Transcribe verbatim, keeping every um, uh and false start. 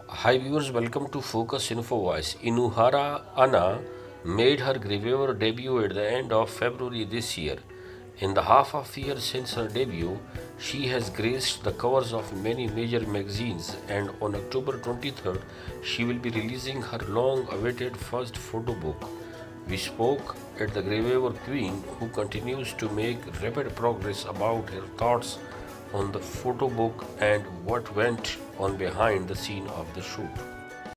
Hi viewers, welcome to Focus Info Voice.榎原依那made her Gravaver debut at the end of February this year. In the half of year since her debut, she has graced the covers of many major magazines, and on October twenty-third, she will be releasing her long-awaited first photo book. We spoke at the Gravaver Queen, who continues to make rapid progress, about her thoughts on the photo book and what went on behind the scene of the shoot.